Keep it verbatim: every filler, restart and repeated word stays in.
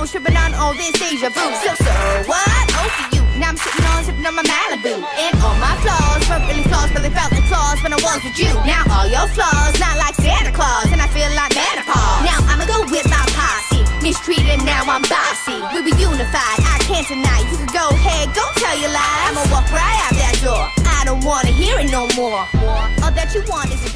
nose, tripping on all this deja vu. So, so what? Oh, for you. Now I'm sitting on, sipping on my Malibu. And all my flaws weren't really flaws, but they felt like flaws when I was with you. Now all your flaws, not like Santa Claus, and I feel like menopause. Now I'ma go with my posse. Mistreated, now I'm bossy. We were unified, I can't deny. You can go ahead, go tell your lies. I'ma walk right out that door. I don't wanna hear it no more. All that you want is a